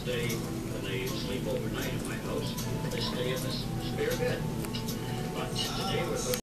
stay, when they sleep overnight in my house, they stay in this spare bed. But today we're going